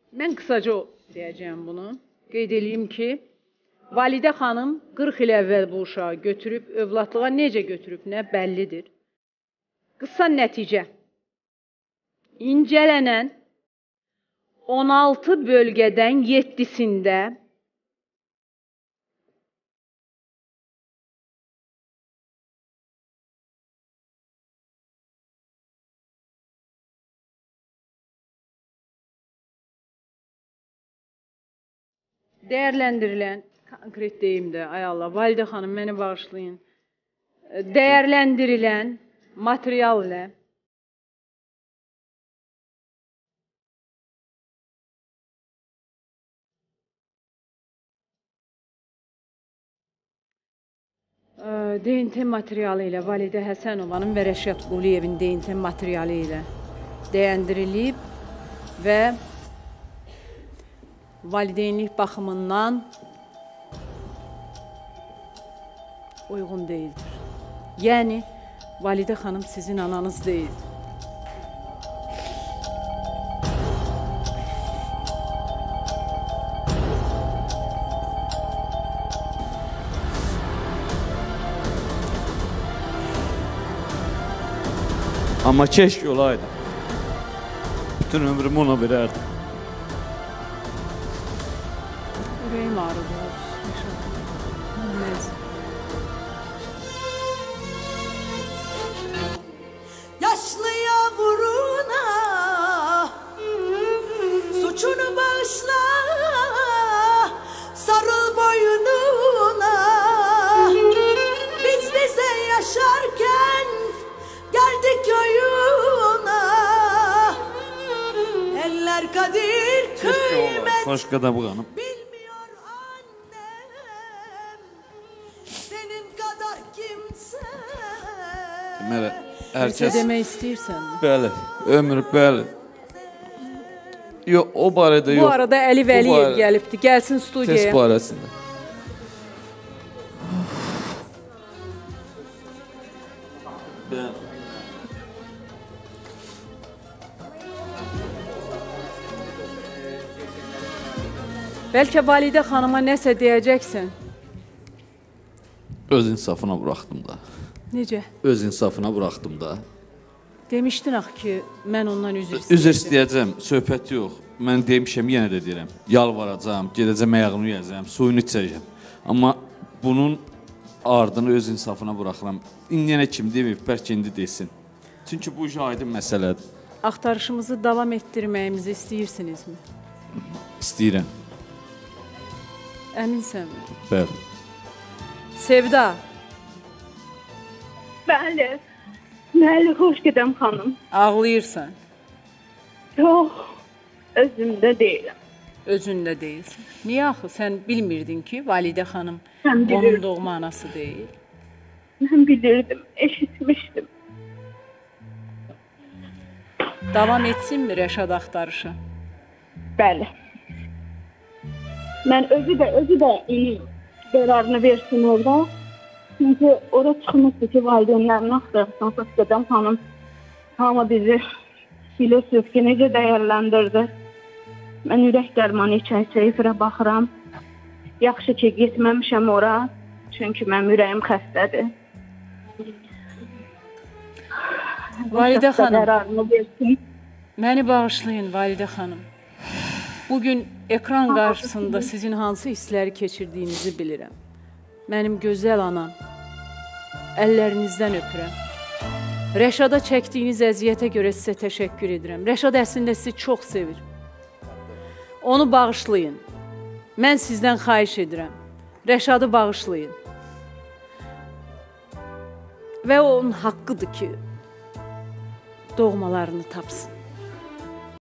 Mən qısaca deyəcəyim bunu. Qeyd edeyim ki, Validə xanım 40 il əvvəl bu uşağı götürüb, övladlığa necə götürüb, nə bəllidir. Qısa nəticə. İncələnən 16 bölgədən 7-sində dəyərləndirilən, konkret deyim də, ay Allah, Validə xanım, məni bağışlayın, dəyərləndirilən material ilə DNT materialı ilə Validə Həsənovanın və Rəşad Quliyevin DNT materialı ilə dəyərləndirilib və valideynlik baxımından uyğun deyildir. Yəni, Validə xanım sizin ananız deyildir. Amma keşke olaydı. Bütün ömrümü ona verərdim. Ürəyim ağrıdı. Yaşlıya vuruna, suçunu bağışla, sarıl boynuna. Biz bize yaşarken geldik oyuna. Eller kadir kıymet Başka da bu hanım. bilmiyor annem. Senin kadar kimse. Deməli, Herkes herkes demək istəyirsən mi? bəli, ömür bəli. Yox, o barədə yox. Bu arada Əli Vəliyev gəlibdi. Gəlsin Test studiyaya. barəsində. Bəlkə Validə xanıma nəsə deyəcəksən. Öz insafına buraxdım da. Necə? Öz insafına buraxdım da. Demişdin axı ki, mən ondan üzr istəyəcəm. Üzr istəyəcəm, söhbət yox. Mən demişəm, yenə də deyirəm. Yalvaracam, gedəcəm, ayağını yiyəcəm, suyunu içəcəm. Amma bunun ardını öz insafına buraxıram. İndiyənə kim deməyib, bəlkə indi desin. Çünki bu aydın məsələdir. Axtarışımızı davam etdirməyimizi istəyirsinizmi? İstəyirəm. Əminsənmi? Bəli. Sevda, Bəli. Bəli, xoş gedəm xanım. ağlayırsan. Yox, özümdə deyiləm. Özündə deyilsin. Niyə axı? Sən bilmirdin ki, Validə xanım Mən bilirdim. onun doğma anası deyil. Mən bilirdim, eşitmişdim. Davam etsinmi Rəşad axtarışı? Bəli. Mən özü də onun qərarını versin orada. Çünki orada çıxmışdı ki, valideynlərini axtarsın, xoş gedəm xanım. Hamı bizi bilirsiniz ki, necə dəyərləndirdi. Mən ürək dərmanı içən ifrə baxıram. Yaxşı ki, getməmişəm ora. Çünki mənim ürəyim xəstədir. Validə xanım, Qərarını versin. məni bağışlayın Validə xanım. Bugün ekran qarşısında sizin hansı hissləri keçirdiyinizi bilirəm. Mənim gözəl anam, əllərinizdən öpürəm. Rəşada çəkdiyiniz əziyyətə görə sizə təşəkkür edirəm. Rəşad əslində sizi çox sevir. Onu bağışlayın. Mən sizdən xahiş edirəm. Rəşadı bağışlayın. Və onun haqqıdır ki, doğmalarını tapsın.